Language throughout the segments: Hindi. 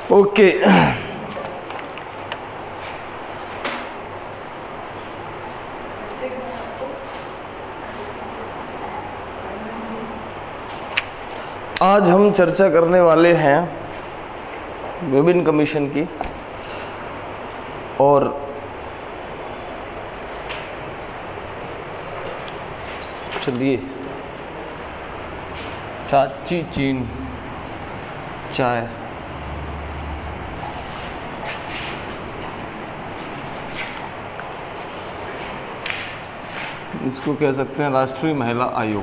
ओके, आज हम चर्चा करने वाले हैं विमेन कमीशन की। और चलिए चाची चीन चाय इसको कह सकते हैं राष्ट्रीय महिला आयोग।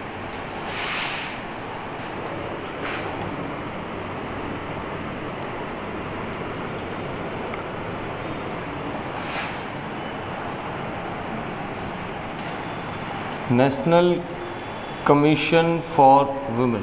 National commission for women.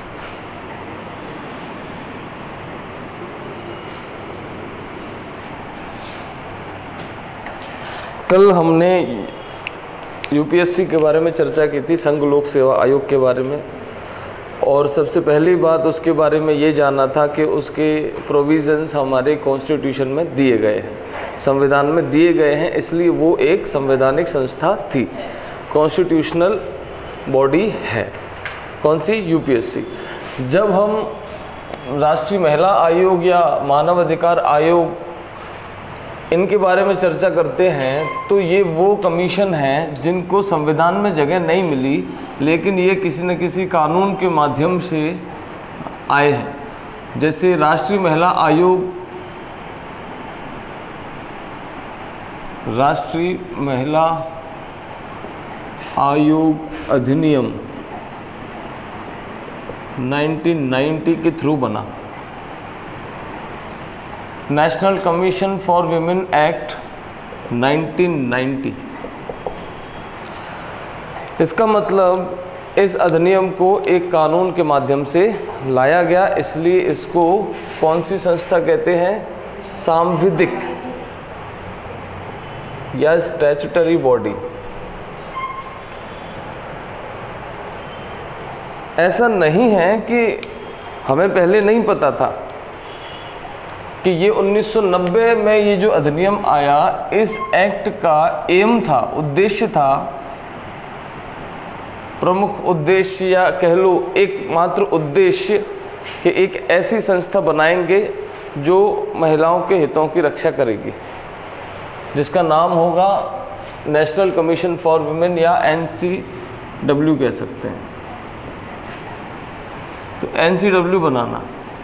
कल हमने यूपीएससी के बारे में चर्चा की थी, संघ लोक सेवा आयोग के बारे में, और सबसे पहली बात उसके बारे में ये जाना था कि उसके प्रोविजंस हमारे कॉन्स्टिट्यूशन में दिए गए हैं, संविधान में दिए गए हैं, इसलिए वो एक संवैधानिक संस्था थी, कॉन्स्टिट्यूशनल बॉडी है। कौन सी? यूपीएससी। जब हम राष्ट्रीय महिला आयोग या मानव अधिकार आयोग इनके बारे में चर्चा करते हैं तो ये वो कमीशन हैं जिनको संविधान में जगह नहीं मिली, लेकिन ये किसी न किसी कानून के माध्यम से आए हैं। जैसे राष्ट्रीय महिला आयोग, राष्ट्रीय महिला आयोग अधिनियम 1990 के थ्रू बना। National commission for women act 1990। इसका मतलब इस अधिनियम को एक कानून के माध्यम से लाया गया, इसलिए इसको कौन सी संस्था कहते हैं? सांविधिक या स्टैट्यूटरी बॉडी। ऐसा नहीं है कि हमें पहले नहीं पता था कि ये 1990 में ये जो अधिनियम आया, इस एक्ट का एम था, उद्देश्य था, प्रमुख उद्देश्य या कह लो एकमात्र उद्देश्य कि एक ऐसी संस्था बनाएंगे जो महिलाओं के हितों की रक्षा करेगी, जिसका नाम होगा नेशनल कमीशन फॉर वुमेन या NCW कह सकते हैं। तो NCW बनाना,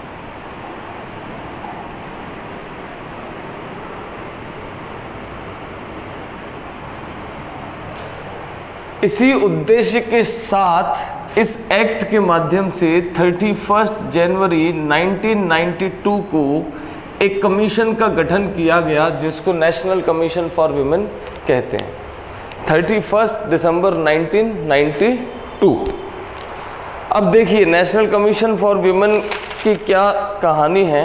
इसी उद्देश्य के साथ इस एक्ट के माध्यम से 31 जनवरी 1992 को एक कमीशन का गठन किया गया, जिसको नेशनल कमीशन फॉर वुमेन कहते हैं। 31 दिसंबर 1992। अब देखिए नेशनल कमीशन फॉर वुमेन की क्या कहानी है।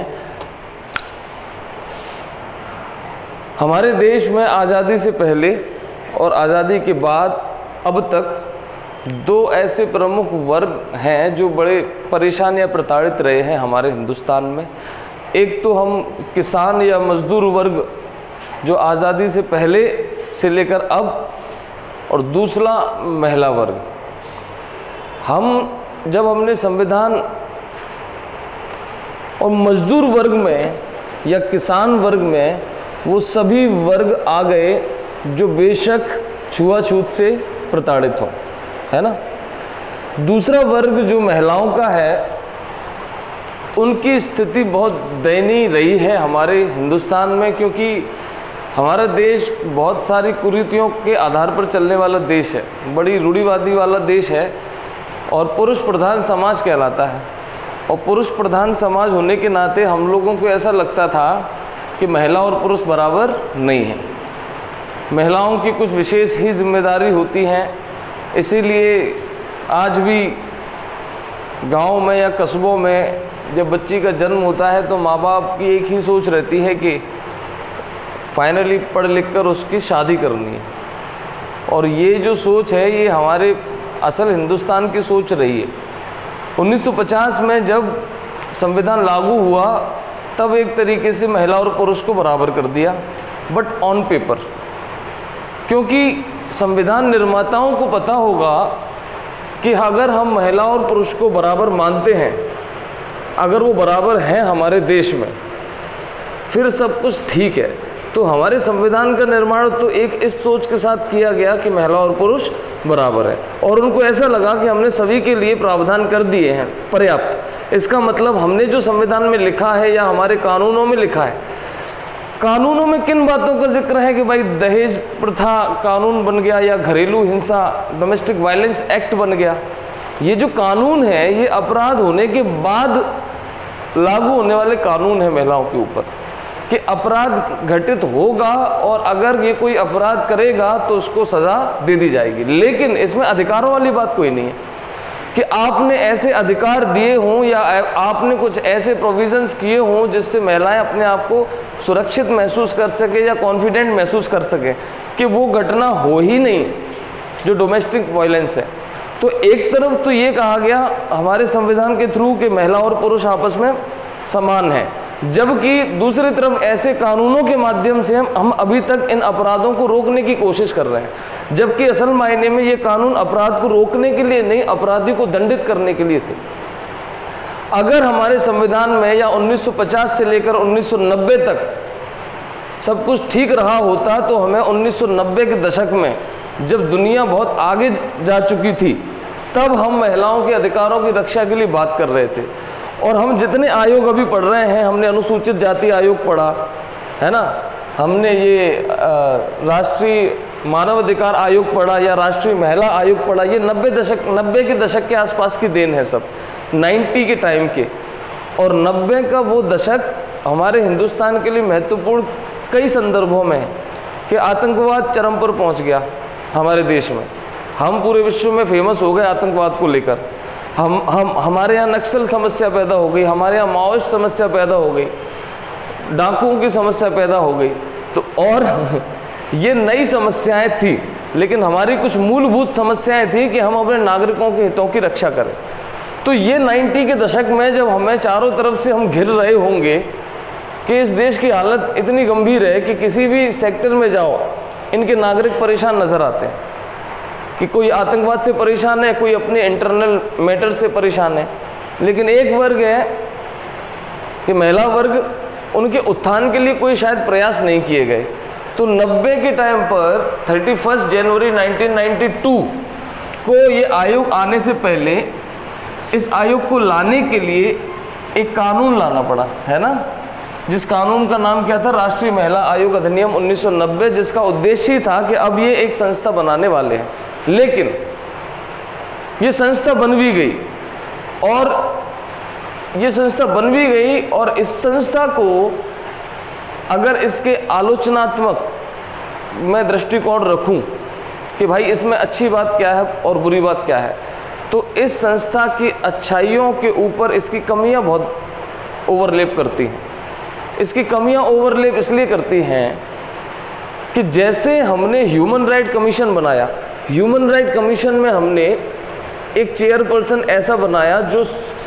हमारे देश में आज़ादी से पहले और आज़ादी के बाद अब तक दो ऐसे प्रमुख वर्ग हैं जो बड़े परेशान या प्रताड़ित रहे हैं हमारे हिंदुस्तान में। एक तो हम किसान या मजदूर वर्ग जो आज़ादी से पहले से लेकर अब, और दूसरा महिला वर्ग। जब हमने संविधान और मजदूर वर्ग में या किसान वर्ग में वो सभी वर्ग आ गए जो बेशक छुआछूत से प्रताड़ित हो, है ना। दूसरा वर्ग जो महिलाओं का है, उनकी स्थिति बहुत दयनीय रही है हमारे हिंदुस्तान में, क्योंकि हमारा देश बहुत सारी कुरीतियों के आधार पर चलने वाला देश है, बड़ी रूढ़िवादी वाला देश है, और पुरुष प्रधान समाज कहलाता है। और पुरुष प्रधान समाज होने के नाते हम लोगों को ऐसा लगता था कि महिला और पुरुष बराबर नहीं है, महिलाओं की कुछ विशेष ही जिम्मेदारी होती हैं। इसीलिए आज भी गांव में या कस्बों में जब बच्ची का जन्म होता है तो माँ बाप की एक ही सोच रहती है कि फाइनली पढ़ लिख कर उसकी शादी करनी है। और ये जो सोच है ये हमारे असल हिंदुस्तान की सोच रही है। 1950 में जब संविधान लागू हुआ तब एक तरीके से महिला और पुरुष को बराबर कर दिया, बट ऑन पेपर। क्योंकि संविधान निर्माताओं को पता होगा कि अगर हम महिला और पुरुष को बराबर मानते हैं, अगर वो बराबर हैं हमारे देश में, फिर सब कुछ ठीक है। तो हमारे संविधान का निर्माण तो एक इस सोच के साथ किया गया कि महिला और पुरुष बराबर है, और उनको ऐसा लगा कि हमने सभी के लिए प्रावधान कर दिए हैं पर्याप्त। इसका मतलब हमने जो संविधान में लिखा है या हमारे कानूनों में लिखा है, कानूनों में किन बातों का जिक्र है कि भाई दहेज प्रथा कानून बन गया, या घरेलू हिंसा डोमेस्टिक वायलेंस एक्ट बन गया। ये जो कानून है ये अपराध होने के बाद लागू होने वाले कानून है महिलाओं के ऊपर, कि अपराध घटित होगा और अगर ये कोई अपराध करेगा तो उसको सजा दे दी जाएगी। लेकिन इसमें अधिकारों वाली बात कोई नहीं है कि आपने ऐसे अधिकार दिए हों या आपने कुछ ऐसे प्रोविजंस किए हों जिससे महिलाएं अपने आप को सुरक्षित महसूस कर सके या कॉन्फिडेंट महसूस कर सके कि वो घटना हो ही नहीं जो डोमेस्टिक वायलेंस है। तो एक तरफ तो ये कहा गया हमारे संविधान के थ्रू कि महिला और पुरुष आपस में समान है, जबकि दूसरी तरफ ऐसे कानूनों के माध्यम से हम अभी तक इन अपराधों को रोकने की कोशिश कर रहे हैं, जबकि असल मायने में ये कानून अपराध को रोकने के लिए नहीं, अपराधी को दंडित करने के लिए थे। अगर हमारे संविधान में या 1950 से लेकर 1990 तक सब कुछ ठीक रहा होता तो हमें 1990 के दशक में, जब दुनिया बहुत आगे जा चुकी थी, तब हम महिलाओं के अधिकारों की रक्षा के लिए बात कर रहे थे। और हम जितने आयोग अभी पढ़ रहे हैं, हमने अनुसूचित जाति आयोग पढ़ा है ना, हमने ये राष्ट्रीय मानव अधिकार आयोग पढ़ा या राष्ट्रीय महिला आयोग पढ़ा, ये 90 के दशक के आसपास की देन है सब, 90 के टाइम के। और 90 का वो दशक हमारे हिंदुस्तान के लिए महत्वपूर्ण कई संदर्भों में है कि आतंकवाद चरम पर पहुंच गया हमारे देश में, हम पूरे विश्व में फेमस हो गए आतंकवाद को लेकर। हमारे यहाँ नक्सल समस्या पैदा हो गई, हमारे यहाँ माओइस्ट समस्या पैदा हो गई, डाकुओं की समस्या पैदा हो गई। तो और ये नई समस्याएं थी, लेकिन हमारी कुछ मूलभूत समस्याएं थी कि हम अपने नागरिकों के हितों की रक्षा करें। तो ये 90 के दशक में जब हमें चारों तरफ से हम घिर रहे होंगे कि इस देश की हालत इतनी गंभीर है कि किसी भी सेक्टर में जाओ इनके नागरिक परेशान नजर आते हैं, कि कोई आतंकवाद से परेशान है, कोई अपने इंटरनल मैटर से परेशान है। लेकिन एक वर्ग है कि महिला वर्ग, उनके उत्थान के लिए कोई शायद प्रयास नहीं किए गए। तो 90 के टाइम पर 31 जनवरी 1992 को ये आयोग आने से पहले इस आयोग को लाने के लिए एक कानून लाना पड़ा, है ना, जिस कानून का नाम क्या था, राष्ट्रीय महिला आयोग अधिनियम 1990, जिसका उद्देश्य ही था कि अब ये एक संस्था बनाने वाले हैं। लेकिन ये संस्था बन भी गई, और ये संस्था बन भी गई, और इस संस्था को अगर इसके आलोचनात्मक मैं दृष्टिकोण रखूं कि भाई इसमें अच्छी बात क्या है और बुरी बात क्या है, तो इस संस्था की अच्छाइयों के ऊपर इसकी कमियां बहुत ओवरलैप करती हैं। इसकी कमियां ओवरलैप इसलिए करती हैं कि जैसे हमने ह्यूमन राइट कमीशन बनाया, ह्यूमन राइट कमीशन में हमने एक चेयरपर्सन ऐसा बनाया जो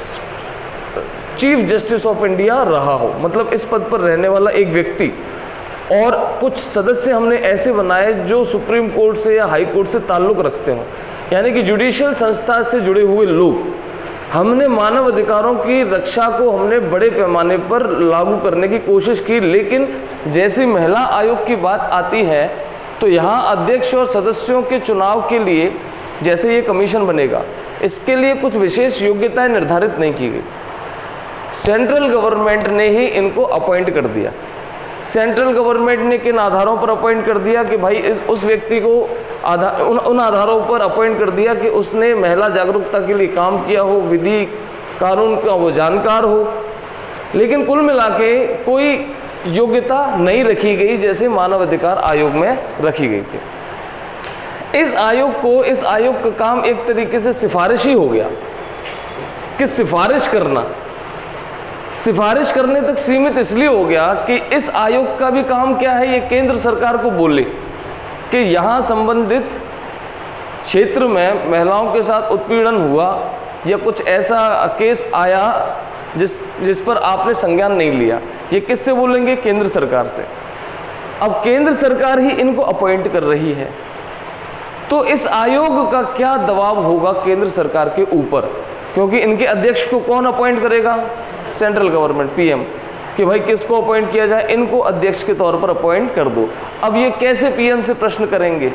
चीफ जस्टिस ऑफ इंडिया रहा हो, मतलब इस पद पर रहने वाला एक व्यक्ति, और कुछ सदस्य हमने ऐसे बनाए जो सुप्रीम कोर्ट से या हाई कोर्ट से ताल्लुक़ रखते हों, यानी कि जुडिशियल संस्था से जुड़े हुए लोग। हमने मानव अधिकारों की रक्षा को हमने बड़े पैमाने पर लागू करने की कोशिश की, लेकिन जैसे महिला आयोग की बात आती है तो यहाँ अध्यक्ष और सदस्यों के चुनाव के लिए जैसे ये कमीशन बनेगा, इसके लिए कुछ विशेष योग्यताएं निर्धारित नहीं की गई। सेंट्रल गवर्नमेंट ने ही इनको अपॉइंट कर दिया। सेंट्रल गवर्नमेंट ने किन आधारों पर अपॉइंट कर दिया कि भाई उस व्यक्ति को उन आधारों पर अपॉइंट कर दिया कि उसने महिला जागरूकता के लिए काम किया हो, विधि कानून का वो जानकार हो। लेकिन कुल मिला के कोई योग्यता नहीं रखी गई जैसे मानव अधिकार आयोग में रखी गई थी। इस आयोग का काम एक तरीके से सिफारिशी हो गया कि सिफारिश करने तक सीमित इसलिए हो गया कि इस आयोग का भी काम क्या है, ये केंद्र सरकार को बोले कि यहाँ संबंधित क्षेत्र में महिलाओं के साथ उत्पीड़न हुआ या कुछ ऐसा केस आया जिस पर आपने संज्ञान नहीं लिया, ये किससे बोलेंगे? केंद्र सरकार से। अब केंद्र सरकार ही इनको अपॉइंट कर रही है, तो इस आयोग का क्या दबाव होगा केंद्र सरकार के ऊपर, क्योंकि इनके अध्यक्ष को कौन अपॉइंट करेगा? सेंट्रल गवर्नमेंट, पीएम, कि भाई किसको अपॉइंट किया जाए? इनको अध्यक्ष के तौर पर अपॉइंट कर दो। अब ये कैसे पीएम से प्रश्न करेंगे?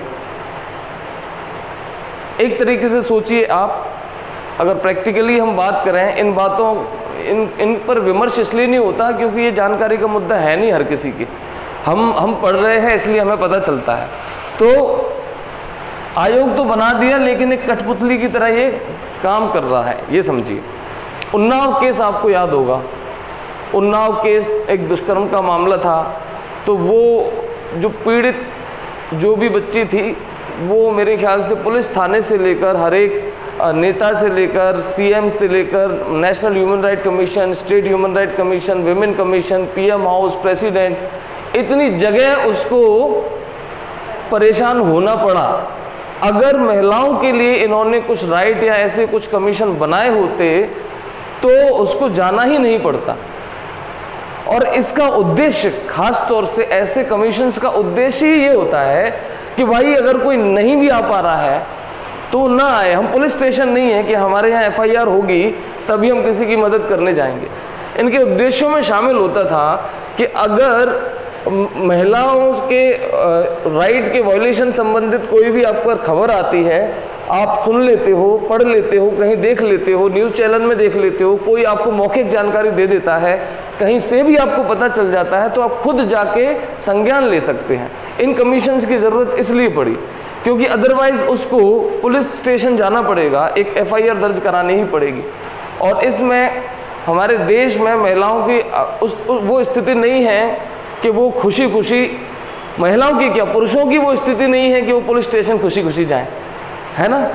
एक तरीके से सोचिए आप, अगर प्रैक्टिकली हम बात करें, इन बातों इन पर विमर्श इसलिए नहीं होता क्योंकि ये जानकारी का मुद्दा है नहीं हर किसी की, हम पढ़ रहे हैं इसलिए हमें पता चलता है। तो आयोग तो बना दिया, लेकिन एक कठपुतली की तरह ये काम कर रहा है, ये समझिए। उन्नाव केस आपको याद होगा, उन्नाव केस एक दुष्कर्म का मामला था। तो वो जो पीड़ित जो भी बच्ची थी, वो मेरे ख्याल से पुलिस थाने से लेकर हर एक नेता से लेकर सीएम से लेकर national human right commission, state human right commission, women commission, PM house, president, इतनी जगह उसको परेशान होना पड़ा। अगर महिलाओं के लिए इन्होंने कुछ राइट या ऐसे कुछ कमीशन बनाए होते तो उसको जाना ही नहीं पड़ता। और इसका उद्देश्य, खास तौर से ऐसे कमीशंस का उद्देश्य ही ये होता है कि भाई अगर कोई नहीं भी आ पा रहा है तो ना आए। हम पुलिस स्टेशन नहीं है कि हमारे यहाँ एफआईआर होगी तभी हम किसी की मदद करने जाएंगे। इनके उद्देश्यों में शामिल होता था कि अगर महिलाओं के राइट के वायलेशन संबंधित कोई भी आपको खबर आती है, आप सुन लेते हो, पढ़ लेते हो, कहीं देख लेते हो, न्यूज़ चैनल में देख लेते हो, कोई आपको मौखिक जानकारी दे देता है, कहीं से भी आपको पता चल जाता है, तो आप खुद जाके संज्ञान ले सकते हैं। इन कमीशंस की ज़रूरत इसलिए पड़ी क्योंकि अदरवाइज उसको पुलिस स्टेशन जाना पड़ेगा, एक एफआईआर दर्ज करानी ही पड़ेगी। और इसमें हमारे देश में महिलाओं की वो स्थिति नहीं है कि वो खुशी खुशी, महिलाओं की क्या, पुरुषों की वो स्थिति नहीं है कि वो पुलिस स्टेशन खुशी खुशी जाएं, है ना।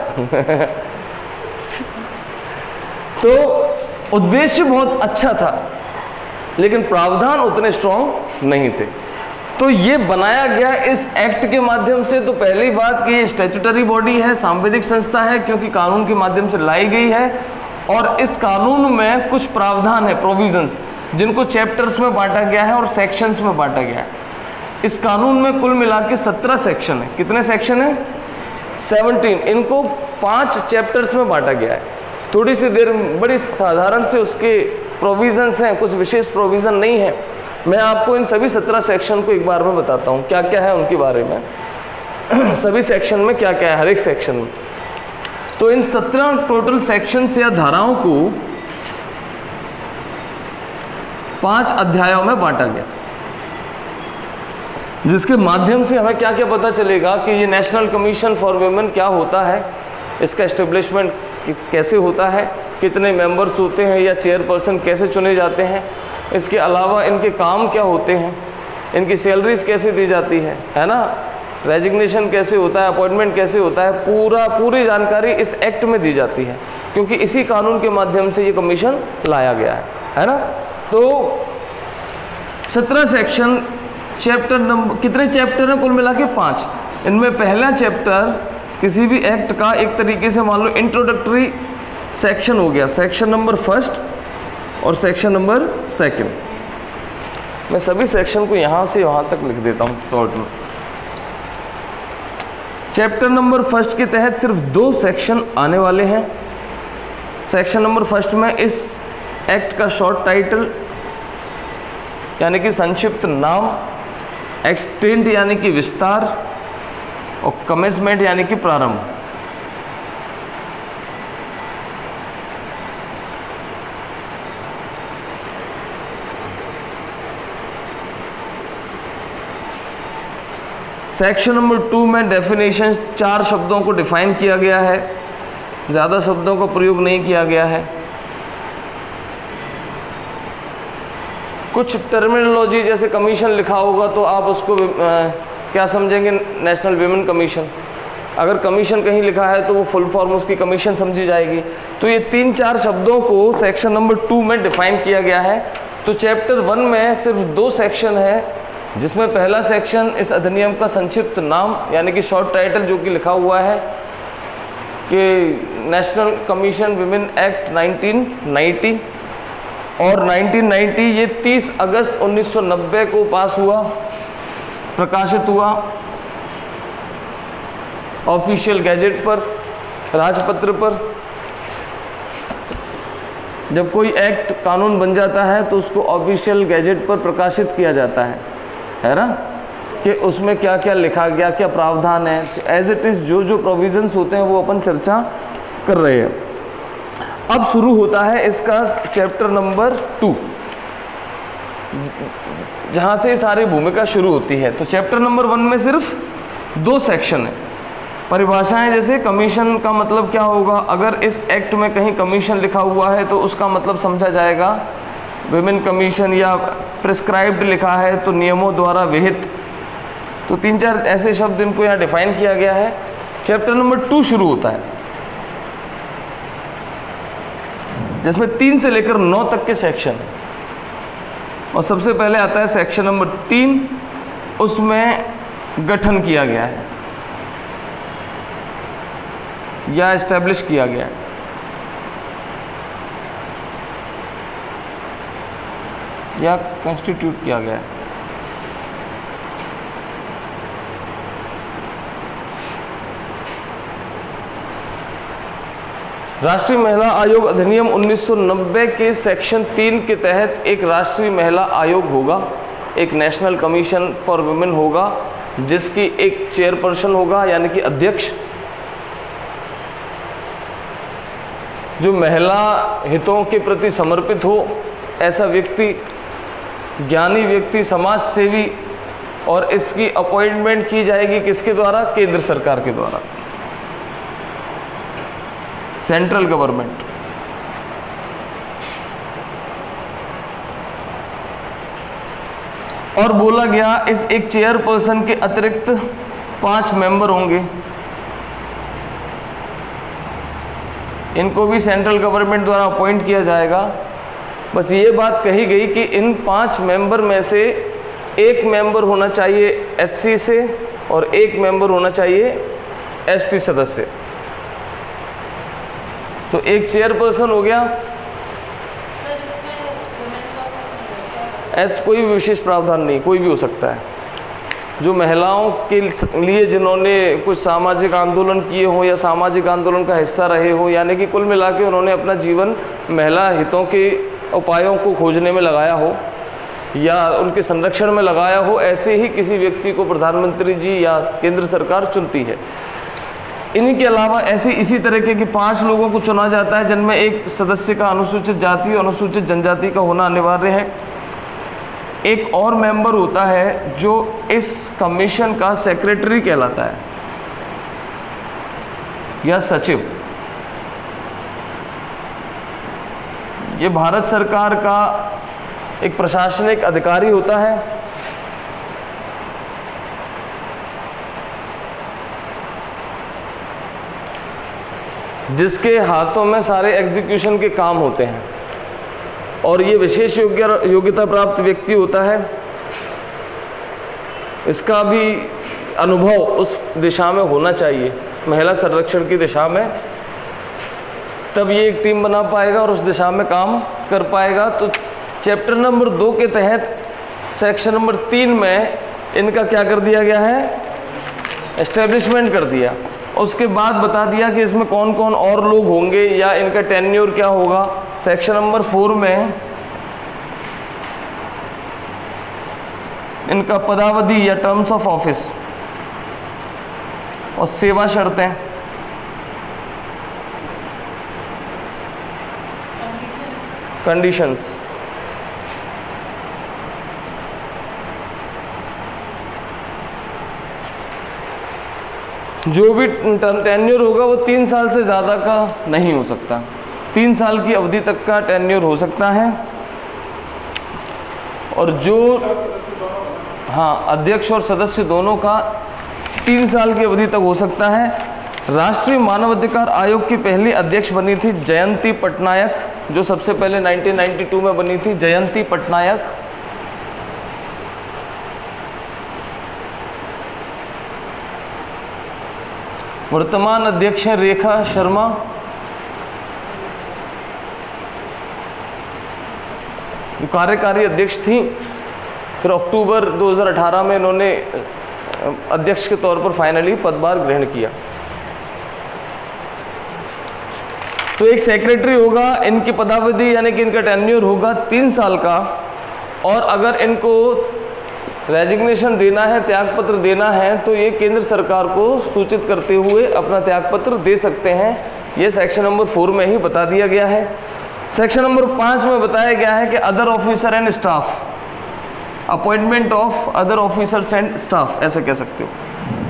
तो उद्देश्य बहुत अच्छा था, लेकिन प्रावधान उतने स्ट्रांग नहीं थे। तो ये बनाया गया इस एक्ट के माध्यम से। तो पहली बात कि ये स्टैट्यूटरी बॉडी है, सांविधिक संस्था है, क्योंकि कानून के माध्यम से लाई गई है। और इस कानून में कुछ प्रावधान है, प्रोविजंस, जिनको चैप्टर्स में बांटा गया है और सेक्शंस में बांटा गया है। इस कानून में कुल मिला के 17 सेक्शन है। कितने सेक्शन है? 17। इनको 5 चैप्टर्स में बांटा गया है। थोड़ी सी देर, बड़ी साधारण से उसके प्रोविजंस हैं, कुछ विशेष प्रोविज़न नहीं है। मैं आपको इन सभी 17 सेक्शन को एक बार में बताता हूँ क्या क्या है उनके बारे में। सभी सेक्शन में क्या क्या है, हर एक सेक्शन में। तो इन 17 टोटल सेक्शंस या धाराओं को 5 अध्यायों में बांटा गया, जिसके माध्यम से हमें क्या क्या पता चलेगा कि ये नेशनल कमीशन फॉर वुमेन क्या होता है, इसका एस्टेब्लिशमेंट कैसे होता है, कितने मेंबर्स होते हैं या चेयरपर्सन कैसे चुने जाते हैं, इसके अलावा इनके काम क्या होते हैं, इनकी सैलरीज कैसे दी जाती है ना, रेजिग्नेशन कैसे होता है, अपॉइंटमेंट कैसे होता है, पूरी जानकारी इस एक्ट में दी जाती है, क्योंकि इसी कानून के माध्यम से ये कमीशन लाया गया है ना। तो 17 सेक्शन, चैप्टर नंबर, कितने चैप्टर हैं कुल मिला के? 5। इनमें पहला चैप्टर किसी भी एक्ट का एक तरीके से मान लो इंट्रोडक्टरी सेक्शन हो गया, सेक्शन नंबर 1 और सेक्शन नंबर 2। मैं सभी सेक्शन को यहाँ से वहाँ तक लिख देता हूँ शॉर्ट में। चैप्टर नंबर 1 के तहत सिर्फ 2 सेक्शन आने वाले हैं। सेक्शन नंबर 1 में इस एक्ट का शॉर्ट टाइटल यानी कि संक्षिप्त नाम, एक्सटेंट यानी कि विस्तार, और कमेंसमेंट यानी कि प्रारंभ। सेक्शन नंबर 2 में डेफिनेशन 4 शब्दों को डिफाइन किया गया है, ज़्यादा शब्दों का प्रयोग नहीं किया गया है। कुछ टर्मिनोलॉजी जैसे कमीशन लिखा होगा तो आप उसको क्या समझेंगे? National women commission. अगर कमीशन कहीं लिखा है तो वो फुल फॉर्म उसकी कमीशन समझी जाएगी। तो ये 3-4 शब्दों को सेक्शन नंबर 2 में डिफाइन किया गया है। तो चैप्टर 1 में सिर्फ 2 सेक्शन है, जिसमें पहला सेक्शन इस अधिनियम का संक्षिप्त नाम यानी कि शॉर्ट टाइटल, जो कि लिखा हुआ है कि नेशनल कमीशन विमेन एक्ट 1990, और 1990 ये 30 अगस्त 1990 को पास हुआ, प्रकाशित हुआ ऑफिशियल गैजेट पर, राजपत्र पर। जब कोई एक्ट कानून बन जाता है तो उसको ऑफिशियल गैजेट पर प्रकाशित किया जाता है ना, कि उसमें क्या क्या लिखा गया, क्या प्रावधान है। एज इट इज़ जो जो प्रोविजंस होते हैं वो अपन चर्चा कर रहे हैं। अब शुरू होता है इसका चैप्टर नंबर 2, जहाँ से सारी भूमिका शुरू होती है। तो चैप्टर नंबर 1 में सिर्फ 2 सेक्शन है। परिभाषाएं, जैसे कमीशन का मतलब क्या होगा, अगर इस एक्ट में कहीं कमीशन लिखा हुआ है तो उसका मतलब समझा जाएगा विमेन कमीशन, या प्रिस्क्राइब्ड लिखा है तो नियमों द्वारा विहित। तो 3-4 ऐसे शब्द इनको यहाँ डिफाइन किया गया है। चैप्टर नंबर 2 शुरू होता है जिसमें 3 से लेकर 9 तक के सेक्शन है। और सबसे पहले आता है सेक्शन नंबर 3, उसमें गठन किया गया है या एस्टेब्लिश किया गया है। या कॉन्स्टिट्यूट किया गया है। राष्ट्रीय महिला आयोग अधिनियम 1990 के सेक्शन 3 के तहत एक राष्ट्रीय महिला आयोग होगा, एक नेशनल कमीशन फॉर वुमेन होगा, जिसकी एक चेयरपर्सन होगा यानी कि अध्यक्ष, जो महिला हितों के प्रति समर्पित हो, ऐसा व्यक्ति, ज्ञानी व्यक्ति, समाज सेवी। और इसकी अपॉइंटमेंट की जाएगी किसके द्वारा? केंद्र सरकार के द्वारा, सेंट्रल गवर्नमेंट। और बोला गया इस एक चेयरपर्सन के अतिरिक्त 5 मेंबर होंगे। इनको भी सेंट्रल गवर्नमेंट द्वारा अपॉइंट किया जाएगा। बस ये बात कही गई कि इन 5 मेंबर में से एक मेंबर होना चाहिए एससी से और एक मेंबर होना चाहिए एसटी सदस्य। तो एक चेयरपर्सन हो गया। ऐसा कोई भी विशेष प्रावधान नहीं, कोई भी हो सकता है। जो महिलाओं के लिए जिन्होंने कुछ सामाजिक आंदोलन किए हो या सामाजिक आंदोलन का हिस्सा रहे हो, यानी कि कुल मिला के उन्होंने अपना जीवन महिला हितों के उपायों को खोजने में लगाया हो या उनके संरक्षण में लगाया हो, ऐसे ही किसी व्यक्ति को प्रधानमंत्री जी या केंद्र सरकार चुनती है। इन्हीं के अलावा ऐसे इसी तरीके के 5 लोगों को चुना जाता है, जिनमें एक सदस्य का अनुसूचित जाति और अनुसूचित जनजाति का होना अनिवार्य है। एक और मेंबर होता है जो इस कमीशन का सेक्रेटरी कहलाता है या सचिव। ये भारत सरकार का एक प्रशासनिक अधिकारी होता है। जिसके हाथों में सारे एग्जीक्यूशन के काम होते हैं और ये विशेष योग्यता प्राप्त व्यक्ति होता है। इसका भी अनुभव उस दिशा में होना चाहिए, महिला संरक्षण की दिशा में, तब ये एक टीम बना पाएगा और उस दिशा में काम कर पाएगा। तो चैप्टर नंबर 2 के तहत सेक्शन नंबर 3 में इनका क्या कर दिया गया है? एस्टेब्लिशमेंट कर दिया। उसके बाद बता दिया कि इसमें कौन कौन और लोग होंगे या इनका टेन्योर क्या होगा। सेक्शन नंबर 4 में इनका पदावधि या टर्म्स ऑफ ऑफिस और सेवा शर्तें, कंडीशंस, जो भी टेन्योर होगा वो 3 साल से ज़्यादा का नहीं हो सकता। 3 साल की अवधि तक का टेन्योर हो सकता है। और जो अध्यक्ष और सदस्य दोनों का 3 साल की अवधि तक हो सकता है। राष्ट्रीय मानवाधिकार आयोग की पहली अध्यक्ष बनी थी जयंती पटनायक, जो सबसे पहले 1992 में बनी थी, जयंती पटनायक। वर्तमान अध्यक्ष हैं रेखा शर्मा। जो कार्यकारी अध्यक्ष थी, फिर अक्टूबर 2018 में इन्होंने अध्यक्ष के तौर पर फाइनली पदभार ग्रहण किया। तो एक सेक्रेटरी होगा, इनकी पदावधि यानी कि इनका टेन्योर होगा 3 साल का, और अगर इनको रेजिग्नेशन देना है, त्यागपत्र देना है, तो ये केंद्र सरकार को सूचित करते हुए अपना त्यागपत्र दे सकते हैं। ये सेक्शन नंबर 4 में ही बता दिया गया है। सेक्शन नंबर 5 में बताया गया है कि other officer and staff, appointment of other officers and staff, ऐसे कह सकते हो।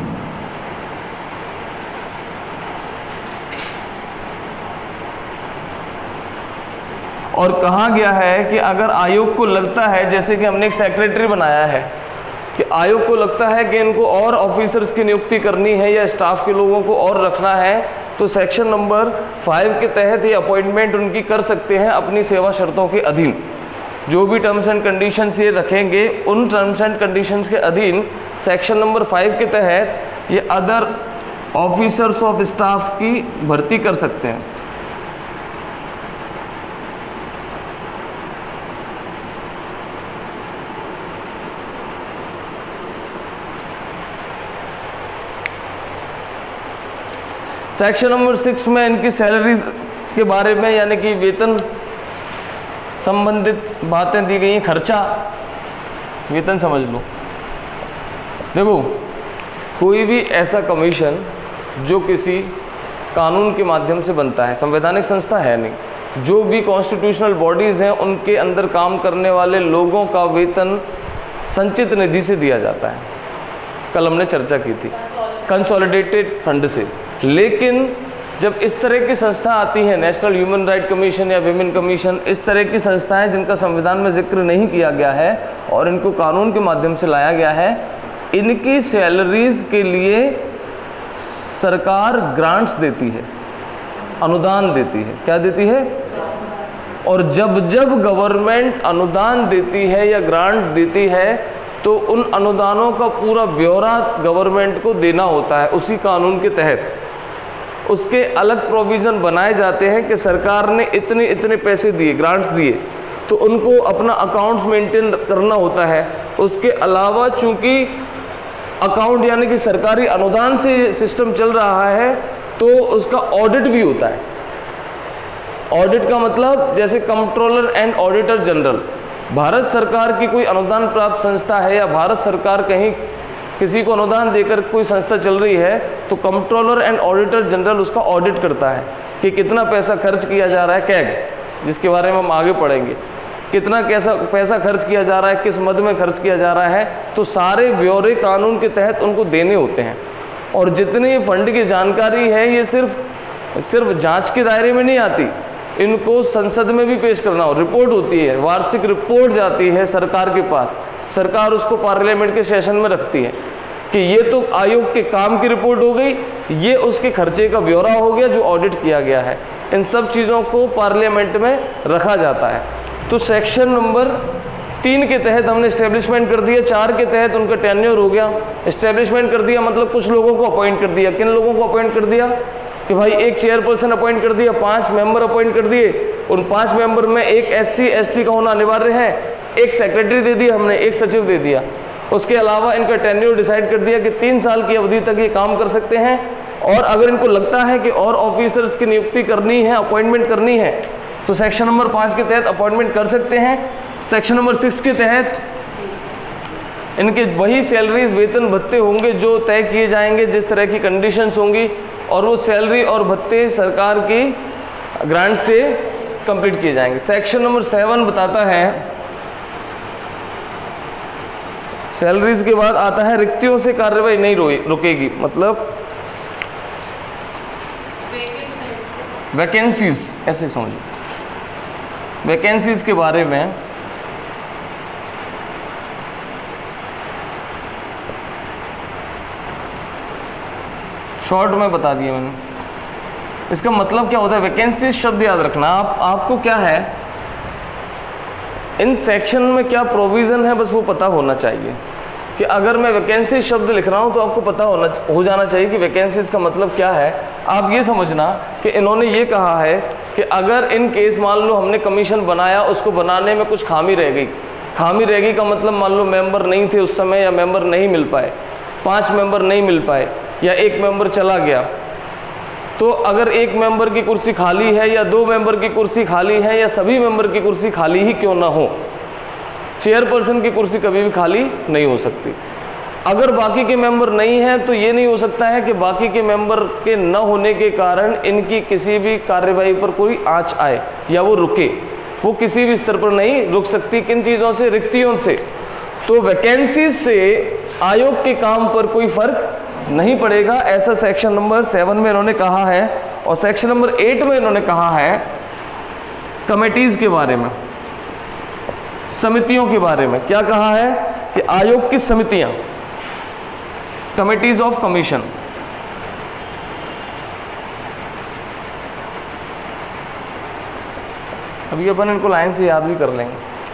और कहा गया है कि अगर आयोग को लगता है, जैसे कि हमने एक सेक्रेटरी बनाया है, कि आयोग को लगता है कि इनको और ऑफिसर्स की नियुक्ति करनी है या स्टाफ के लोगों को और रखना है, तो सेक्शन नंबर 5 के तहत ये अपॉइंटमेंट उनकी कर सकते हैं अपनी सेवा शर्तों के अधीन। जो भी टर्म्स एंड कंडीशंस ये रखेंगे, उन टर्म्स एंड कंडीशंस के अधीन सेक्शन नंबर 5 के तहत ये अदर ऑफिसर्स ऑफ स्टाफ की भर्ती कर सकते हैं। सेक्शन नंबर 6 में इनकी सैलरीज के बारे में, यानी कि वेतन संबंधित बातें दी गई हैं। खर्चा, वेतन समझ लो। देखो, कोई भी ऐसा कमीशन जो किसी कानून के माध्यम से बनता है, संवैधानिक संस्था है नहीं, जो भी कॉन्स्टिट्यूशनल बॉडीज़ हैं उनके अंदर काम करने वाले लोगों का वेतन संचित निधि से दिया जाता है। कल हमने चर्चा की थी, कंसोलिडेटेड फंड से। लेकिन जब इस तरह की संस्था आती है, नेशनल ह्यूमन राइट कमीशन या विमेन कमीशन, इस तरह की संस्थाएं जिनका संविधान में जिक्र नहीं किया गया है और इनको कानून के माध्यम से लाया गया है, इनकी सैलरीज के लिए सरकार ग्रांट्स देती है, अनुदान देती है। क्या देती है? और जब जब गवर्नमेंट अनुदान देती है या ग्रांट देती है, तो उन अनुदानों का पूरा ब्यौरा गवर्नमेंट को देना होता है उसी कानून के तहत। उसके अलग प्रोविज़न बनाए जाते हैं कि सरकार ने इतने इतने पैसे दिए, ग्रांट्स दिए, तो उनको अपना अकाउंट्स मेंटेन करना होता है। उसके अलावा चूंकि अकाउंट यानी कि सरकारी अनुदान से सिस्टम चल रहा है, तो उसका ऑडिट भी होता है। ऑडिट का मतलब जैसे controller and auditor general, Bharat सरकार की कोई अनुदान प्राप्त संस्था है या भारत सरकार कहीं किसी को अनुदान देकर कोई संस्था चल रही है, तो कंट्रोलर एंड ऑडिटर जनरल उसका ऑडिट करता है कि कितना पैसा खर्च किया जा रहा है, कैग जिसके बारे में हम आगे पढ़ेंगे, कितना कैसा पैसा खर्च किया जा रहा है, किस मद में खर्च किया जा रहा है, तो सारे ब्यौरे कानून के तहत उनको देने होते हैं। और जितनी फंड की जानकारी है, ये सिर्फ जांच के दायरे में नहीं आती, इनको संसद में भी पेश करना हो, रिपोर्ट होती है, वार्षिक रिपोर्ट जाती है सरकार के पास, सरकार उसको पार्लियामेंट के सेशन में रखती है कि ये तो आयोग के काम की रिपोर्ट हो गई, ये उसके खर्चे का ब्यौरा हो गया जो ऑडिट किया गया है। इन सब चीज़ों को पार्लियामेंट में रखा जाता है। तो सेक्शन नंबर 3 के तहत हमने इस्टेब्लिशमेंट कर दिया, 4 के तहत उनका टेन्योर हो गया। इस्टेब्लिशमेंट कर दिया मतलब कुछ लोगों को अपॉइंट कर दिया। किन लोगों को अपॉइंट कर दिया कि भाई एक चेयरपर्सन अपॉइंट कर दिया, 5 मेंबर अपॉइंट कर दिए, उन 5 मेंबर में एक SC ST का होना अनिवार्य है, एक सेक्रेटरी दे दिया हमने, एक सचिव दे दिया। उसके अलावा इनका टेन्योर डिसाइड कर दिया कि 3 साल की अवधि तक ये काम कर सकते हैं, और अगर इनको लगता है कि और ऑफिसर्स की नियुक्ति करनी है, अपॉइंटमेंट करनी है, तो सेक्शन नंबर 5 के तहत अपॉइंटमेंट कर सकते हैं। सेक्शन नंबर 6 के तहत इनके वही सैलरीज, वेतन भत्ते होंगे जो तय किए जाएंगे, जिस तरह की कंडीशंस होंगी, और वो सैलरी और भत्ते सरकार की ग्रांट से कंप्लीट किए जाएंगे। सेक्शन नंबर 7 बताता है, सैलरीज के बाद आता है रिक्तियों से कार्रवाई नहीं रुकेगी, मतलब वैकेंसीज, ऐसे समझिए। वैकेंसीज के बारे में शॉर्ट में बता दिया मैंने। इसका मतलब क्या होता है, वैकेंसीज शब्द याद रखना। आपको क्या है, इन सेक्शन में क्या प्रोविज़न है, बस वो पता होना चाहिए कि अगर मैं वैकेंसी शब्द लिख रहा हूँ तो आपको पता हो जाना चाहिए कि वैकेंसीज का मतलब क्या है। आप ये समझना कि इन्होंने ये कहा है कि अगर इन केस मान लो हमने कमीशन बनाया, उसको बनाने में कुछ खामी रह गई, खामी रह गई का मतलब मान लो मेंबर नहीं थे उस समय, या मेंबर नहीं मिल पाए, 5 मेंबर नहीं मिल पाए, या 1 मेंबर चला गया, तो अगर 1 मेंबर की कुर्सी खाली है या 2 मेंबर की कुर्सी खाली है या सभी मेंबर की कुर्सी खाली ही क्यों ना हो, चेयरपर्सन की कुर्सी कभी भी खाली नहीं हो सकती। अगर बाकी के मेंबर नहीं हैं तो ये नहीं हो सकता है कि बाकी के मेंबर के न होने के कारण इनकी किसी भी कार्यवाही पर कोई आंच आए या वो रुके, वो किसी भी स्तर पर नहीं रुक सकती। किन चीज़ों से? रिक्तियों से। तो वैकेंसी से आयोग के काम पर कोई फर्क नहीं पड़ेगा, ऐसा सेक्शन नंबर 7 में इन्होंने कहा है। और सेक्शन नंबर 8 में इन्होंने कहा है कमेटीज के बारे में, समितियों के बारे में। क्या कहा है कि आयोग की समितियां, कमिटीज ऑफ कमीशन, अभी अपन इनको लाइन से याद भी कर लेंगे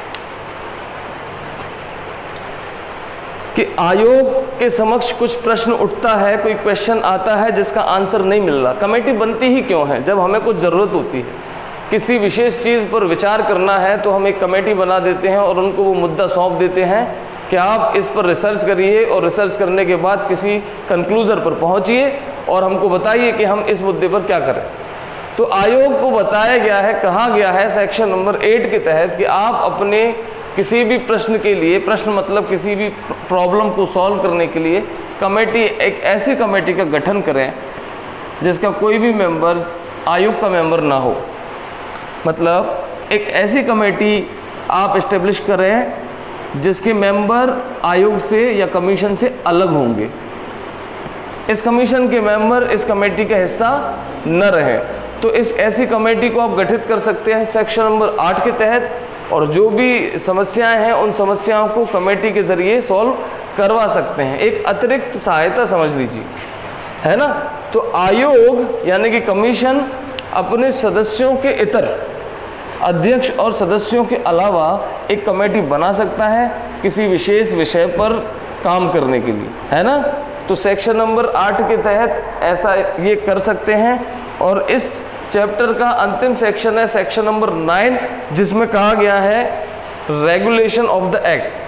कि आयोग के समक्ष कुछ प्रश्न उठता है, कोई क्वेश्चन आता है जिसका आंसर नहीं मिल रहा। कमेटी बनती ही क्यों है? जब हमें कुछ ज़रूरत होती है, किसी विशेष चीज़ पर विचार करना है तो हम एक कमेटी बना देते हैं और उनको वो मुद्दा सौंप देते हैं कि आप इस पर रिसर्च करिए और रिसर्च करने के बाद किसी कंक्लूजन पर पहुंचिए और हमको बताइए कि हम इस मुद्दे पर क्या करें। तो आयोग को बताया गया है, कहा गया है सेक्शन नंबर 8 के तहत कि आप अपने किसी भी प्रश्न के लिए, प्रश्न मतलब किसी भी प्रॉब्लम को सॉल्व करने के लिए कमेटी, एक ऐसी कमेटी का गठन करें जिसका कोई भी मेंबर आयोग का मेंबर ना हो। मतलब एक ऐसी कमेटी आप इस्टेब्लिश करें जिसके मेंबर आयोग से या कमीशन से अलग होंगे। इस कमीशन के मेंबर इस कमेटी का हिस्सा न रहें। तो इस ऐसी कमेटी को आप गठित कर सकते हैं सेक्शन नंबर 8 के तहत, और जो भी समस्याएं हैं उन समस्याओं को कमेटी के ज़रिए सॉल्व करवा सकते हैं। एक अतिरिक्त सहायता समझ लीजिए, है ना। तो आयोग यानी कि कमीशन अपने सदस्यों के इतर अध्यक्ष और सदस्यों के अलावा एक कमेटी बना सकता है किसी विशेष विषय पर काम करने के लिए, है ना। तो सेक्शन नंबर 8 के तहत ऐसा ये कर सकते हैं। और इस चैप्टर का अंतिम सेक्शन है सेक्शन नंबर 9, जिसमें कहा गया है रेगुलेशन ऑफ द एक्ट,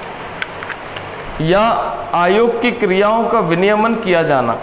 या आयोग की क्रियाओं का विनियमन किया जाना।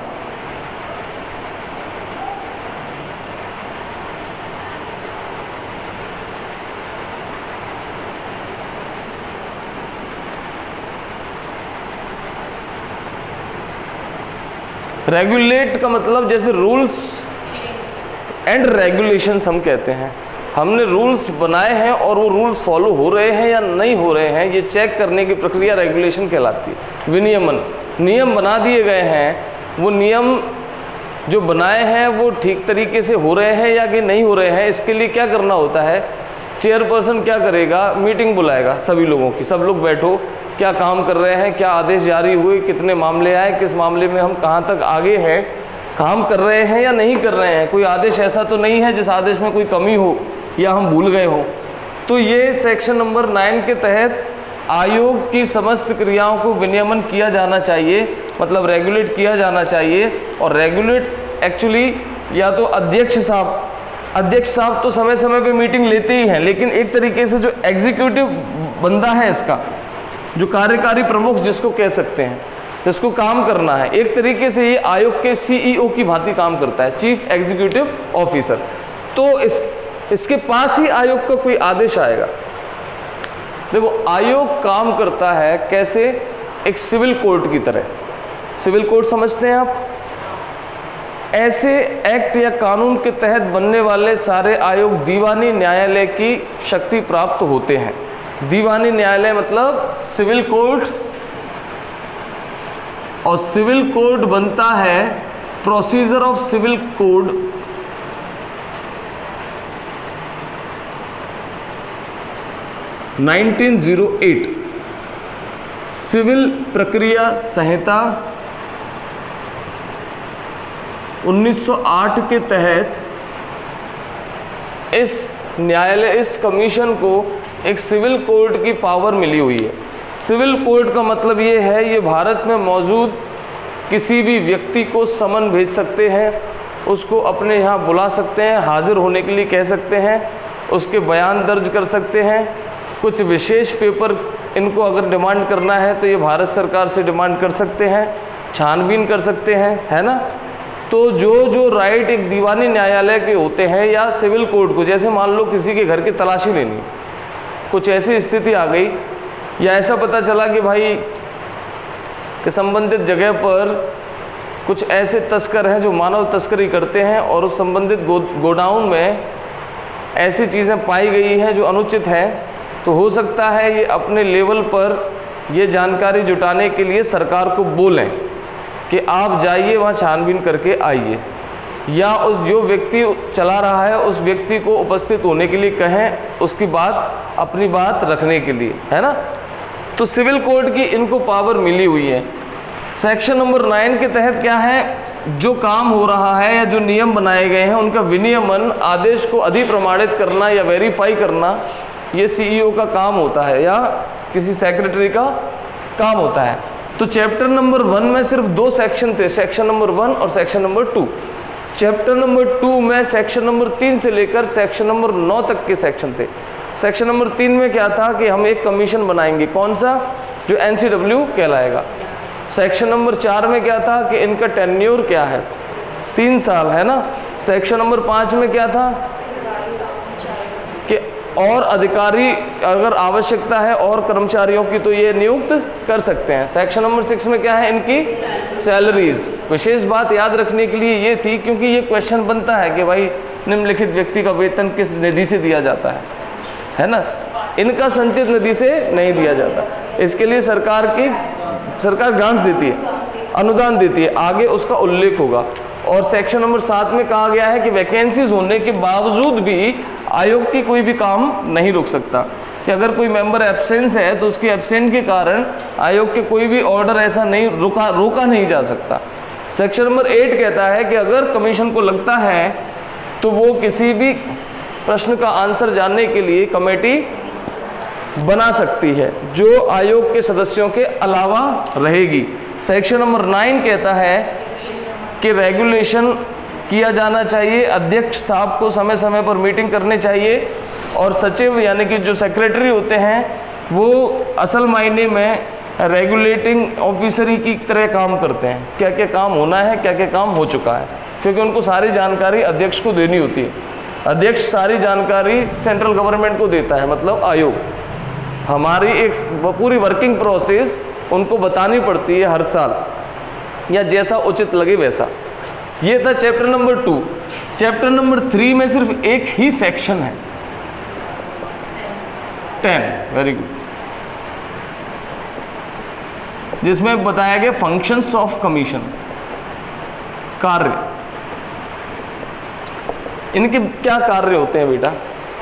रेगुलेट का मतलब जैसे रूल्स एंड रेगुलेशंस हम कहते हैं, हमने रूल्स बनाए हैं और वो रूल्स फॉलो हो रहे हैं या नहीं हो रहे हैं, ये चेक करने की प्रक्रिया रेगुलेशन कहलाती है। विनियमन, नियम बना दिए गए हैं, वो नियम जो बनाए हैं वो ठीक तरीके से हो रहे हैं या कि नहीं हो रहे हैं, इसके लिए क्या करना होता है। चेयरपर्सन क्या करेगा, मीटिंग बुलाएगा सभी लोगों की, सब लोग बैठो, क्या काम कर रहे हैं, क्या आदेश जारी हुए, कितने मामले आए, किस मामले में हम कहाँ तक आगे हैं, काम कर रहे हैं या नहीं कर रहे हैं, कोई आदेश ऐसा तो नहीं है जिस आदेश में कोई कमी हो या हम भूल गए हो। तो ये सेक्शन नंबर 9 के तहत आयोग की समस्त क्रियाओं को विनियमन किया जाना चाहिए, मतलब रेगुलेट किया जाना चाहिए। और रेगुलेट एक्चुअली या तो अध्यक्ष साहब तो समय समय पे मीटिंग लेते ही हैं, लेकिन एक तरीके से जो एग्जीक्यूटिव बंदा है इसका, जो कार्यकारी प्रमुख जिसको कह सकते हैं, जिसको काम करना है, एक तरीके से ये आयोग के सीईओ की भांति काम करता है, चीफ एग्जीक्यूटिव ऑफिसर। तो इसके पास ही आयोग का कोई आदेश आएगा। देखो आयोग काम करता है कैसे, एक सिविल कोर्ट की तरह। सिविल कोर्ट समझते हैं आप, ऐसे एक्ट या कानून के तहत बनने वाले सारे आयोग दीवानी न्यायालय की शक्ति प्राप्त होते हैं। दीवानी न्यायालय मतलब सिविल कोर्ट, और सिविल कोड बनता है procedure of civil code 1908, civil प्रक्रिया संहिता 1908 के तहत इस न्यायालय, इस कमीशन को एक सिविल कोर्ट की पावर मिली हुई है। सिविल कोर्ट का मतलब ये है, ये भारत में मौजूद किसी भी व्यक्ति को समन भेज सकते हैं, उसको अपने यहाँ बुला सकते हैं, हाजिर होने के लिए कह सकते हैं, उसके बयान दर्ज कर सकते हैं। कुछ विशेष पेपर इनको अगर डिमांड करना है तो ये भारत सरकार से डिमांड कर सकते हैं, छानबीन कर सकते हैं, है ना। तो जो राइट एक दीवानी न्यायालय के होते हैं या सिविल कोर्ट को, जैसे मान लो किसी के घर की तलाशी लेनी, कुछ ऐसी स्थिति आ गई या ऐसा पता चला कि भाई कि संबंधित जगह पर कुछ ऐसे तस्कर हैं जो मानव तस्करी करते हैं और उस संबंधित गोडाउन में ऐसी चीज़ें पाई गई हैं जो अनुचित हैं, तो हो सकता है ये अपने लेवल पर ये जानकारी जुटाने के लिए सरकार को बोलें कि आप जाइए वहाँ छानबीन करके आइए, या उस जो व्यक्ति चला रहा है उस व्यक्ति को उपस्थित होने के लिए कहें, उसकी बात अपनी बात रखने के लिए, है ना। तो सिविल कोर्ट की इनको पावर मिली हुई है। सेक्शन नंबर 9 के तहत क्या है, जो काम हो रहा है या जो नियम बनाए गए हैं उनका विनियमन, आदेश को अधिप्रमाणित करना या वेरीफाई करना, ये सीईओ का काम होता है या किसी सेक्रेटरी का काम होता है। तो चैप्टर नंबर 1 में सिर्फ 2 सेक्शन थे, सेक्शन नंबर 1 और सेक्शन नंबर 2। चैप्टर नंबर 2 में सेक्शन नंबर 3 से लेकर सेक्शन नंबर 9 तक के सेक्शन थे। सेक्शन नंबर 3 में क्या था कि हम एक कमीशन बनाएंगे, कौन सा, जो NCW कहलाएगा। सेक्शन नंबर 4 में क्या था कि इनका टेन्योर क्या है, 3 साल, है ना। सेक्शन नंबर 5 में क्या था कि और अधिकारी अगर आवश्यकता है और कर्मचारियों की तो ये नियुक्त कर सकते हैं। सेक्शन नंबर 6 में क्या है, इनकी सैलरीज। विशेष बात याद रखने के लिए ये थी क्योंकि ये क्वेश्चन बनता है कि भाई निम्नलिखित व्यक्ति का वेतन किस निधि से दिया जाता है ना। इनका संचित निधि से नहीं दिया जाता, इसके लिए सरकार ग्रांट्स देती है, अनुदान देती है, आगे उसका उल्लेख होगा। और सेक्शन नंबर 7 में कहा गया है कि वैकेंसीज होने के बावजूद भी आयोग की कोई भी काम नहीं रुक सकता, कि अगर कोई मेंबर एब्सेंस है तो उसके एब्सेंट के कारण आयोग के कोई भी ऑर्डर ऐसा नहीं रोका नहीं जा सकता। सेक्शन नंबर 8 कहता है कि अगर कमीशन को लगता है तो वो किसी भी प्रश्न का आंसर जानने के लिए कमेटी बना सकती है जो आयोग के सदस्यों के अलावा रहेगी। सेक्शन नंबर 9 कहता है कि रेगुलेशन किया जाना चाहिए, अध्यक्ष साहब को समय समय पर मीटिंग करनी चाहिए और सचिव यानी कि जो सेक्रेटरी होते हैं वो असल मायने में रेगुलेटिंग ऑफिसरी की तरह काम करते हैं, क्या क्या काम होना है, क्या क्या काम हो चुका है, क्योंकि उनको सारी जानकारी अध्यक्ष को देनी होती है। अध्यक्ष सारी जानकारी सेंट्रल गवर्नमेंट को देता है, मतलब आयोग। हमारी एक पूरी वर्किंग प्रोसेस उनको बतानी पड़ती है हर साल, या जैसा उचित लगे वैसा। ये था चैप्टर नंबर 2। चैप्टर नंबर 3 में सिर्फ एक ही सेक्शन है, 10, वेरी गुड, जिसमें बताया गया फंक्शंस ऑफ कमीशन, कार्य। इनके क्या कार्य होते हैं बेटा,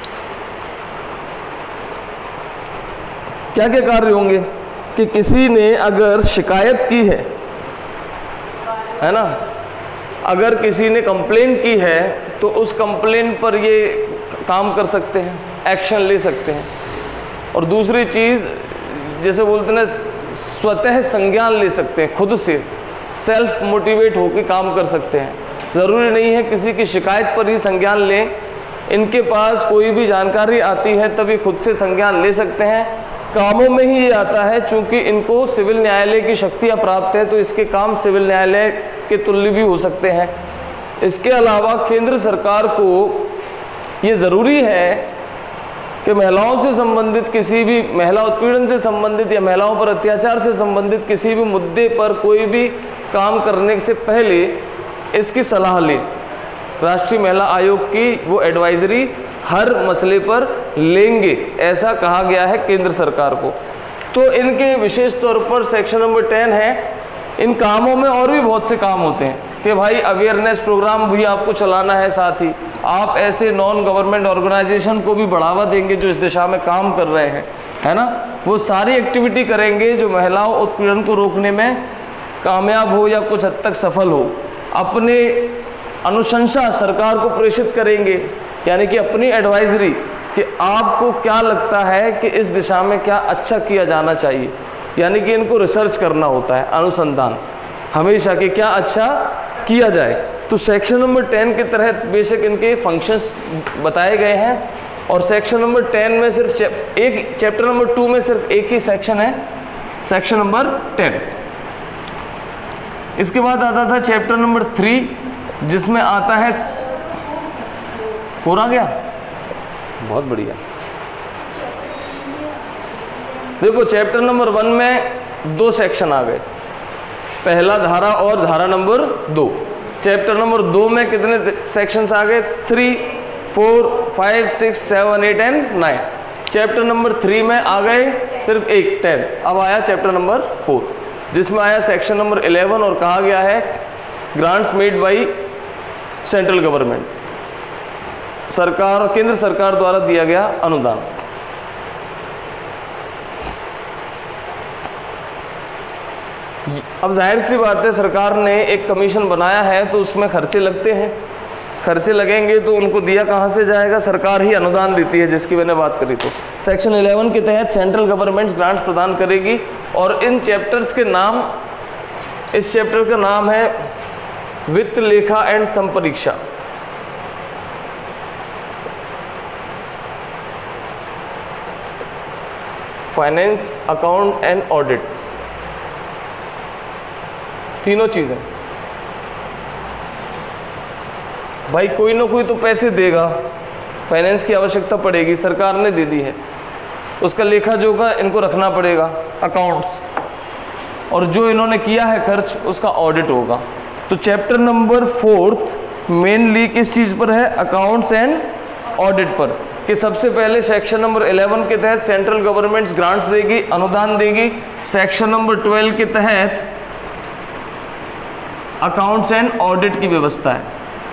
क्या क्या कार्य होंगे कि किसी ने अगर शिकायत की है ना, अगर किसी ने कंप्लेन की है तो उस कंप्लेन पर ये काम कर सकते हैं, एक्शन ले सकते हैं। और दूसरी चीज़ जैसे बोलते हैं स्वतः संज्ञान ले सकते हैं, खुद से सेल्फ मोटिवेट होकर काम कर सकते हैं। ज़रूरी नहीं है किसी की शिकायत पर ही संज्ञान लें, इनके पास कोई भी जानकारी आती है तभी खुद से संज्ञान ले सकते हैं। कामों में ही ये आता है, चूंकि इनको सिविल न्यायालय की शक्तियाँ प्राप्त है तो इसके काम सिविल न्यायालय के तुल्य भी हो सकते हैं। इसके अलावा केंद्र सरकार को ये ज़रूरी है कि महिलाओं से संबंधित किसी भी महिला उत्पीड़न से संबंधित या महिलाओं पर अत्याचार से संबंधित किसी भी मुद्दे पर कोई भी काम करने से पहले इसकी सलाह ले। राष्ट्रीय महिला आयोग की वो एडवाइजरी हर मसले पर लेंगे, ऐसा कहा गया है केंद्र सरकार को। तो इनके विशेष तौर पर सेक्शन नंबर 10 है। इन कामों में और भी बहुत से काम होते हैं कि भाई अवेयरनेस प्रोग्राम भी आपको चलाना है, साथ ही आप ऐसे नॉन गवर्नमेंट ऑर्गेनाइजेशन को भी बढ़ावा देंगे जो इस दिशा में काम कर रहे हैं, है ना। वो सारी एक्टिविटी करेंगे जो महिलाओं उत्पीड़न को रोकने में कामयाब हो या कुछ हद तक सफल हो। अपने अनुशंसा सरकार को प्रेषित करेंगे, यानी कि अपनी एडवाइजरी कि आपको क्या लगता है कि इस दिशा में क्या अच्छा किया जाना चाहिए। यानी कि इनको रिसर्च करना होता है, अनुसंधान हमेशा कि क्या अच्छा किया जाए। तो सेक्शन नंबर 10 के तहत बेशक इनके फंक्शंस बताए गए हैं, और सेक्शन नंबर 10 में सिर्फ चैप्टर नंबर 2 में सिर्फ एक ही सेक्शन है, सेक्शन नंबर 10। इसके बाद आता था चैप्टर नंबर 3, जिसमें आता है, पूरा गया, बहुत बढ़िया। देखो चैप्टर नंबर 1 में 2 सेक्शन आ गए, पहला धारा और धारा नंबर 2। चैप्टर नंबर 2 में कितने सेक्शंस आ गए? 3, 4, 5, 6, 7, 8 एंड 9। चैप्टर नंबर 3 में आ गए सिर्फ एक, 10। अब आया चैप्टर नंबर 4, जिसमें आया सेक्शन नंबर 11, और कहा गया है grants made by central government, सरकार, केंद्र सरकार द्वारा दिया गया अनुदान। अब जाहिर सी बात है, सरकार ने एक कमीशन बनाया है तो उसमें खर्चे लगते हैं, खर्चे लगेंगे तो उनको दिया कहाँ से जाएगा? सरकार ही अनुदान देती है, जिसकी मैंने बात करी। तो सेक्शन 11 के तहत सेंट्रल गवर्नमेंट ग्रांट्स प्रदान करेगी, और इन चैप्टर्स के नाम, इस चैप्टर का नाम है वित्त, लेखा एंड संपरीक्षा। फाइनेंस, अकाउंट एंड ऑडिट, तीनों चीजें। भाई कोई ना कोई तो पैसे देगा, फाइनेंस की आवश्यकता पड़ेगी, सरकार ने दे दी है, उसका लेखा जोखा इनको रखना पड़ेगा, अकाउंट्स, और जो इन्होंने किया है खर्च उसका ऑडिट होगा। तो चैप्टर नंबर 4 मेनली किस चीज़ पर है? अकाउंट्स एंड ऑडिट पर, कि सबसे पहले सेक्शन नंबर 11 के तहत सेंट्रल गवर्नमेंट ग्रांट्स देगी, अनुदान देगी। सेक्शन नंबर 12 के तहत अकाउंट्स एंड ऑडिट की व्यवस्था है।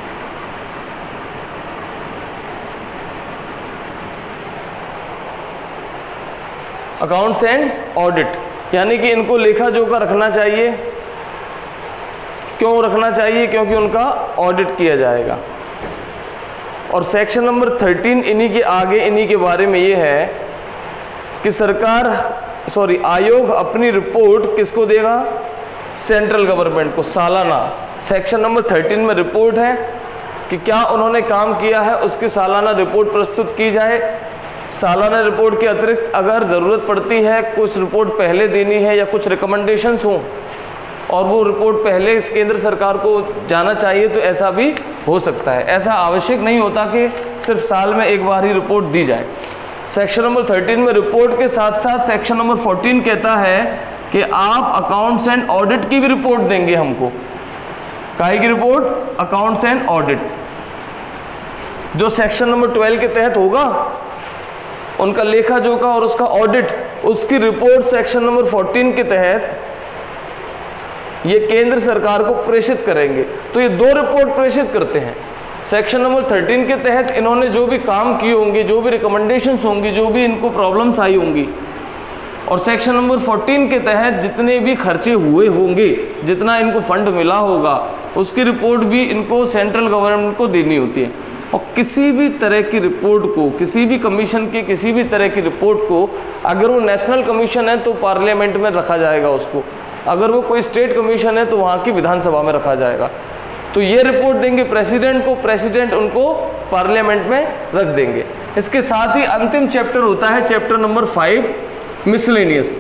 अकाउंट्स एंड ऑडिट यानी कि इनको लेखा जोखा रखना चाहिए। क्यों रखना चाहिए? क्योंकि उनका ऑडिट किया जाएगा। और सेक्शन नंबर 13 इन्हीं के आगे, इन्हीं के बारे में ये है कि आयोग अपनी रिपोर्ट किसको देगा? सेंट्रल गवर्नमेंट को सालाना। सेक्शन नंबर 13 में रिपोर्ट है कि क्या उन्होंने काम किया है, उसकी सालाना रिपोर्ट प्रस्तुत की जाए। सालाना रिपोर्ट के अतिरिक्त अगर ज़रूरत पड़ती है, कुछ रिपोर्ट पहले देनी है या कुछ रिकमेंडेशंस हों और वो रिपोर्ट पहले इस केंद्र सरकार को जाना चाहिए, तो ऐसा भी हो सकता है। ऐसा आवश्यक नहीं होता कि सिर्फ साल में एक बार ही रिपोर्ट दी जाए। सेक्शन नंबर 13 में रिपोर्ट के साथ साथ सेक्शन नंबर 14 कहता है कि आप अकाउंट्स एंड ऑडिट की भी रिपोर्ट देंगे हमको। काहे की रिपोर्ट? Accounts and audit. जो सेक्शन नंबर 12 के तहत होगा, उनका लेखा जोखा और उसका ऑडिट, उसकी रिपोर्ट सेक्शन नंबर 14 के तहत ये केंद्र सरकार को प्रेषित करेंगे। तो ये दो रिपोर्ट प्रेषित करते हैं। सेक्शन नंबर 13 के तहत इन्होंने जो भी काम किए होंगे, जो भी रिकमेंडेशंस होंगी, जो भी इनको प्रॉब्लम्स आई होंगी, और सेक्शन नंबर 14 के तहत जितने भी खर्चे हुए होंगे, जितना इनको फंड मिला होगा, उसकी रिपोर्ट भी इनको सेंट्रल गवर्नमेंट को देनी होती है। और किसी भी तरह की रिपोर्ट को, किसी भी कमीशन की किसी भी तरह की रिपोर्ट को, अगर वो नेशनल कमीशन है तो पार्लियामेंट में रखा जाएगा उसको, अगर वो कोई स्टेट कमीशन है तो वहाँ की विधानसभा में रखा जाएगा। तो ये रिपोर्ट देंगे प्रेसिडेंट को, प्रेसिडेंट उनको पार्लियामेंट में रख देंगे। इसके साथ ही अंतिम चैप्टर होता है चैप्टर नंबर 5 मिसलेनियस,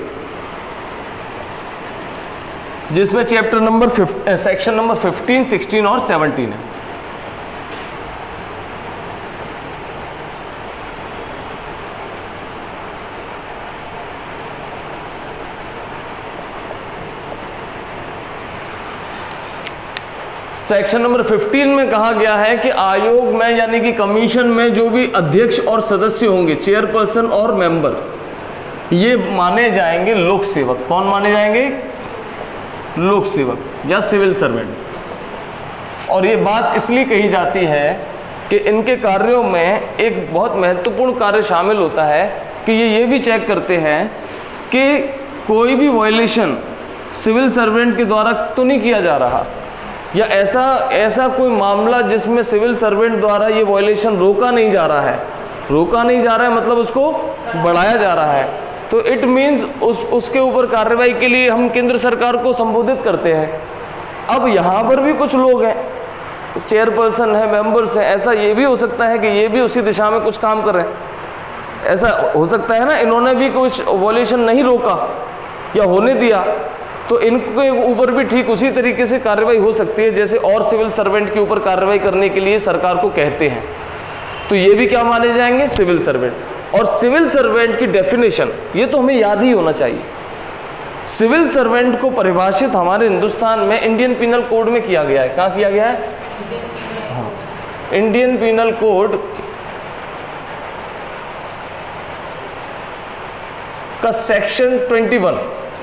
जिसमें चैप्टर नंबर सेक्शन नंबर 15, 16 और 17 है। सेक्शन नंबर 15 में कहा गया है कि आयोग में यानी कि कमीशन में जो भी अध्यक्ष और सदस्य होंगे, चेयरपर्सन और मेंबर, ये माने जाएंगे लोक सेवक। कौन माने जाएंगे? लोक सेवक या सिविल सर्वेंट। और ये बात इसलिए कही जाती है कि इनके कार्यों में एक बहुत महत्वपूर्ण कार्य शामिल होता है कि ये भी चेक करते हैं कि कोई भी वायलेशन सिविल सर्वेंट के द्वारा तो नहीं किया जा रहा, या ऐसा कोई मामला जिसमें सिविल सर्वेंट द्वारा ये वायलेशन रोका नहीं जा रहा है। रोका नहीं जा रहा है मतलब उसको बढ़ाया जा रहा है। तो इट मीन्स उसके ऊपर कार्रवाई के लिए हम केंद्र सरकार को संबोधित करते हैं। अब यहाँ पर भी कुछ लोग हैं, चेयरपर्सन है, मेंबर्स हैं, ऐसा ये भी हो सकता है कि ये भी उसी दिशा में कुछ काम कर रहे हैं। ऐसा हो सकता है ना, इन्होंने भी कुछ वॉल्यूशन नहीं रोका या होने दिया, तो इनके ऊपर भी ठीक उसी तरीके से कार्रवाई हो सकती है जैसे और सिविल सर्वेंट के ऊपर कार्रवाई करने के लिए सरकार को कहते हैं। तो ये भी क्या माने जाएंगे? Civil servant. और सिविल सर्वेंट की डेफिनेशन ये तो हमें याद ही होना चाहिए। सिविल सर्वेंट को परिभाषित हमारे हिंदुस्तान में इंडियन पिनल कोड में किया गया है। कहाँ किया गया है? हाँ, इंडियन पिनल कोड का सेक्शन 21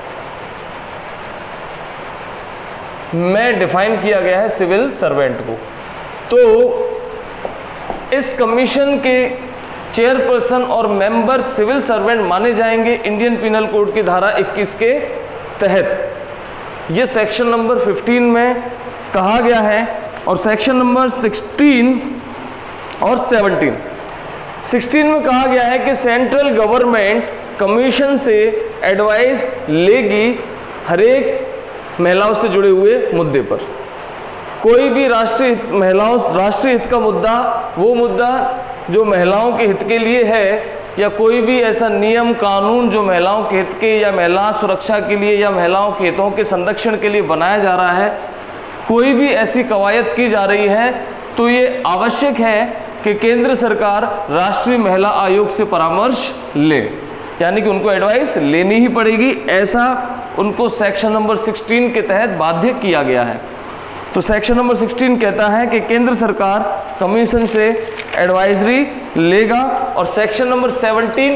में डिफाइन किया गया है सिविल सर्वेंट को। तो इस कमीशन के चेयरपर्सन और मेंबर सिविल सर्वेंट माने जाएंगे इंडियन पिनल कोड की धारा 21 के तहत। ये सेक्शन नंबर 15 में कहा गया है। और सेक्शन नंबर 16 और 16 में कहा गया है कि सेंट्रल गवर्नमेंट कमीशन से एडवाइस लेगी हर एक महिलाओं से जुड़े हुए मुद्दे पर। कोई भी राष्ट्रीय हित का मुद्दा, वो मुद्दा जो महिलाओं के हित के लिए है, या कोई भी ऐसा नियम कानून जो महिलाओं के हित के या महिला सुरक्षा के लिए या महिलाओं के हितों के संरक्षण के लिए बनाया जा रहा है, कोई भी ऐसी कवायद की जा रही है, तो ये आवश्यक है कि केंद्र सरकार राष्ट्रीय महिला आयोग से परामर्श ले, यानी कि उनको एडवाइस लेनी ही पड़ेगी। ऐसा उनको सेक्शन नंबर 16 के तहत बाध्य किया गया है। तो सेक्शन नंबर 16 कहता है कि केंद्र सरकार कमीशन से एडवाइजरी लेगा। और सेक्शन नंबर 17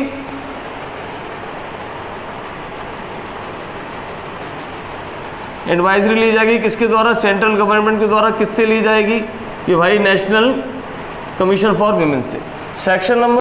एडवाइजरी ली जाएगी किसके द्वारा? सेंट्रल गवर्नमेंट के द्वारा। किससे ली जाएगी? कि भाई नेशनल कमीशन फॉर विमेन से। Section number